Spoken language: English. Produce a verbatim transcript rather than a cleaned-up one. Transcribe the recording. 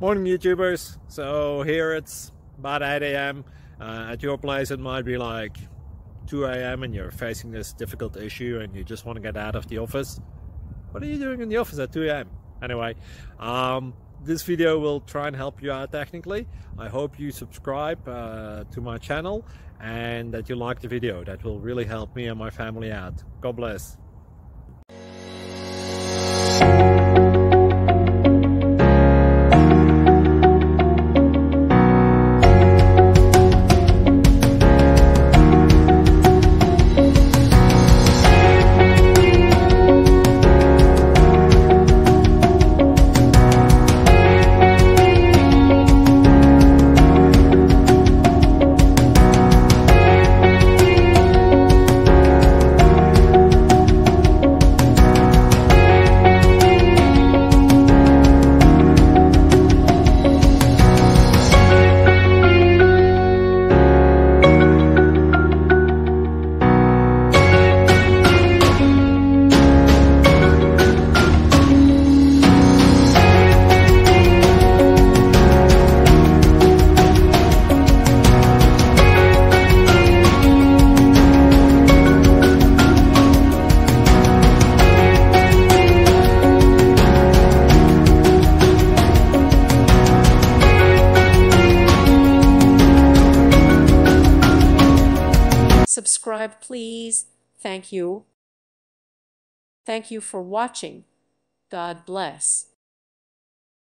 Morning YouTubers. So here it's about eight A M Uh, at your place it might be like two A M and you're facing this difficult issue and you just want to get out of the office. What are you doing in the office at two A M? Anyway, um, this video will try and help you out technically. I hope you subscribe uh, to my channel and that you like the video. That will really help me and my family out. God bless. Subscribe, please. Thank you. Thank you for watching. God bless.